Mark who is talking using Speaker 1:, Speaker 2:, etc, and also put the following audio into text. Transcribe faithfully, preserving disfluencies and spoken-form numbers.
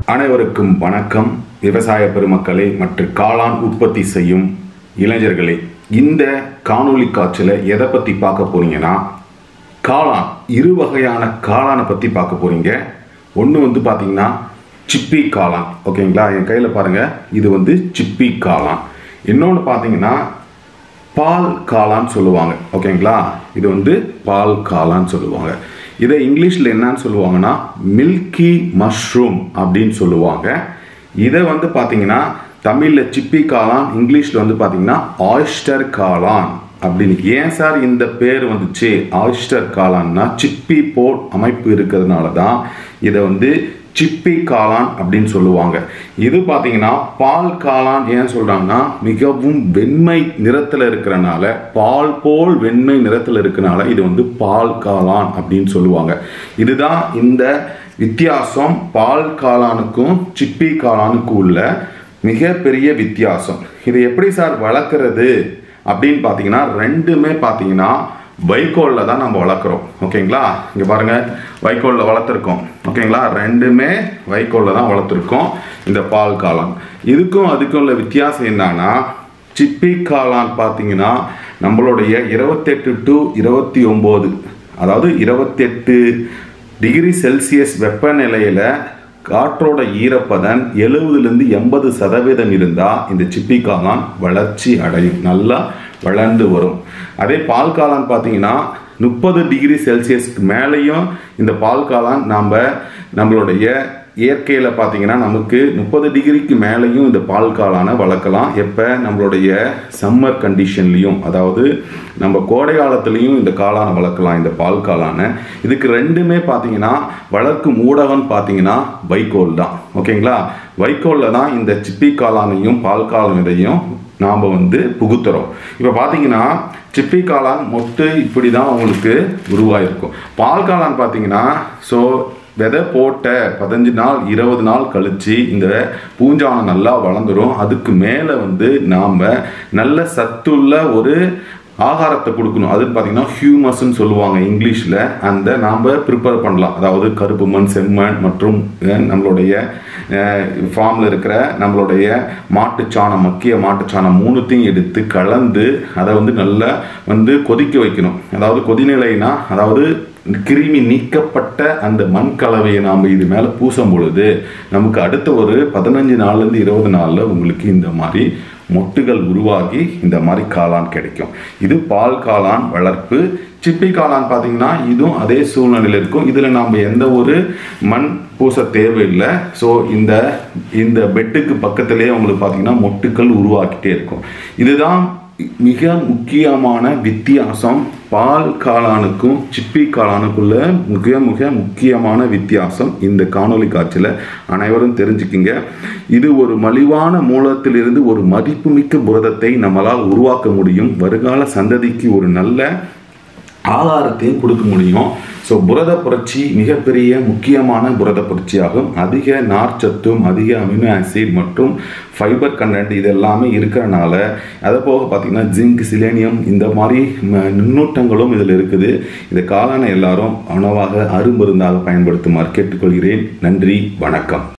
Speaker 1: அனைவருக்கும் வணக்கம். விவசாய பெருமக்களே மற்றும் காளான் உற்பத்தி செய்யும் இளைஞர்களே, இந்த காணொளி காட்சியில் எதை பற்றி பார்க்க போறீங்கன்னா, காளான் இரு வகையான காளானை பற்றி பார்க்க போறீங்க. ஒன்று வந்து பார்த்தீங்கன்னா சிப்பி காளான். ஓகேங்களா, என் கையில் பாருங்கள், இது வந்து சிப்பி காளான். இன்னொன்று பார்த்தீங்கன்னா பால் காளான் சொல்லுவாங்க. ஓகேங்களா, இது வந்து பால் காளான் சொல்லுவாங்க. இதை இங்கிலீஷில் என்னன்னு சொல்லுவாங்கன்னா மில்கி மஷ்ரூம் அப்படின்னு சொல்லுவாங்க. இதை வந்து பார்த்தீங்கன்னா தமிழில் சிப்பி காளான், இங்கிலீஷில் வந்து பார்த்தீங்கன்னா ஆயிஸ்டர் காளான் அப்படின்னு. ஏன் சார் இந்த பேர் வந்துச்சு ஆயிஸ்டர் காளான்னா, சிப்பி போல் அமைப்பு இருக்கிறதுனால தான் இதை வந்து சிப்பி காளான் அப்படின்னு சொல்லுவாங்க. இது பார்த்தீங்கன்னா பால் காளான் ஏன் சொல்கிறாங்கன்னா, மிகவும் வெண்மை நிறத்தில் இருக்கிறனால, பால் போல் வெண்மை நிறத்தில் இருக்கிறனால இது வந்து பால் காளான் அப்படின்னு சொல்லுவாங்க. இதுதான் இந்த வித்தியாசம். பால் காளானுக்கும் சிப்பி காளானுக்கும் உள்ள மிகப்பெரிய வித்தியாசம். இதை எப்படி சார் வளர்க்குறது அப்படின்னு பார்த்தீங்கன்னா, ரெண்டுமே பார்த்தீங்கன்னா வைக்கோலில் தான் நம்ம வளர்க்குறோம். ஓகேங்களா, இங்கே பாருங்கள், வைக்கோலில் வளர்த்துருக்கோம். ஓகேங்களா, ரெண்டுமே வைக்கோலில் தான் வளர்த்துருக்கோம். இந்த பால் காளான் இதுக்கும் அதுக்கும் உள்ள வித்தியாசம் என்னன்னா, சிப்பி காளான் பார்த்தீங்கன்னா நம்மளுடைய இருபத்தெட்டு டு இருபத்தி ஒம்பது அதாவது இருபத்தெட்டு டிகிரி செல்சியஸ் வெப்பநிலையில் காற்றோட ஈரப்பதன் எழுபதுலேருந்து எண்பது சதவீதம் இருந்தால் இந்த சிப்பி காளான் வளர்ச்சி அடையும், நல்லா வளர்ந்து வரும். அதே பால் காளான் பார்த்தீங்கன்னா முப்பது டிகிரி செல்சியஸ்க்கு மேலேயும் இந்த பால் காளான் நாம் நம்மளுடைய இயற்கையில் பார்த்தீங்கன்னா நமக்கு முப்பது டிகிரிக்கு மேலேயும் இந்த பால் காளானை வளர்க்கலாம். எப்போ நம்மளுடைய சம்மர் கண்டிஷன்லேயும், அதாவது நம்ம கோடை காலத்துலேயும் இந்த காளானை வளர்க்கலாம், இந்த பால் காளானை. இதுக்கு ரெண்டுமே பார்த்தீங்கன்னா வளர்க்கும் ஊடகம் பார்த்தீங்கன்னா வைக்கோல் தான். ஓகேங்களா, வைக்கோலில் தான் இந்த சிப்பி காளானையும் பால் காளான் இதையும் நாம் வந்து புகுத்துறோம். இப்போ பார்த்தீங்கன்னா சிப்பி காளான் மொட்டு இப்படி தான் உங்களுக்கு உருவாயிருக்கும். பால் காளான் பார்த்தீங்கன்னா ஸோ விதை போட்ட பதினஞ்சு நாள் இருபது நாள் கழித்து இந்த பூஞ்சானம் நல்லா வளர்ந்துடும். அதுக்கு மேலே வந்து நாம் நல்ல சத்துள்ள ஒரு ஆகாரத்தை கொடுக்கணும். அது பார்த்தீங்கன்னா ஹியூமஸ்ன்னு சொல்லுவாங்க இங்கிலீஷில். அந்த நாம் ப்ரிப்பேர் பண்ணலாம். அதாவது கருப்பு மண், செம்மண் மற்றும் நம்மளுடைய ஃபார்மில் இருக்கிற நம்மளுடைய மாட்டுச்சாணம், மக்கிய மாட்டுச்சாணம் மூணுத்தையும் எடுத்து கலந்து அதை வந்து நல்லா வந்து கொதிக்க வைக்கணும். அதாவது கொதிநிலைனா, அதாவது கிருமி நீக்கப்பட்ட அந்த மண் கலவையை நாம் இது மேலே பூசும் பொழுது நமக்கு அடுத்த ஒரு பதினஞ்சு நாள்லேருந்து இருபது நாளில் உங்களுக்கு இந்த மாதிரி மொட்டுகள் உருவாகி இந்த மாதிரி காளான் கிடைக்கும். இது பால் காளான் வளர்ப்பு. சிப்பி காளான் பார்த்தீங்கன்னா இதுவும் அதே சூழ்நிலையில் இருக்கும். இதில் நாம் எந்த ஒரு மண் பூச தேவையில்லை. ஸோ இந்த இந்த பெட்டுக்கு பக்கத்திலே உங்களுக்கு பார்த்தீங்கன்னா மொட்டுக்கள் உருவாக்கிட்டே இருக்கும். இதுதான் மிக முக்கியமான வித்தியாசம். பால் காளானுக்கும் சிப்பி காளானுக்குள்ள மிக மிக முக்கியமான வித்தியாசம் இந்த காணொளி காட்சியில் அனைவரும் தெரிஞ்சுக்கிங்க. இது ஒரு மலிவான மூலத்திலிருந்து ஒரு மதிப்புமிக்க புரதத்தை நம்மளால் உருவாக்க முடியும். வருங்கால சந்ததிக்கு ஒரு நல்ல ஆதாரத்தையும் கொடுக்க முடியும். ஸோ புரத புரட்சி மிகப்பெரிய முக்கியமான புரத புரட்சியாகும். அதிக நார்ச்சத்தும் அதிக அமினோ ஆசிட் மற்றும் ஃபைபர் கண்டென்ட் இது எல்லாமே இருக்கிறனால, அதை போக பார்த்தீங்கன்னா ஜிங்க், சிலேனியம் இந்த மாதிரி நுண்ணூட்டங்களும் இதில் இருக்குது. இந்த காளானை எல்லாரும் உணவாக அருமருந்தாக பயன்படுத்துமாறு கேட்டுக்கொள்கிறேன். நன்றி, வணக்கம்.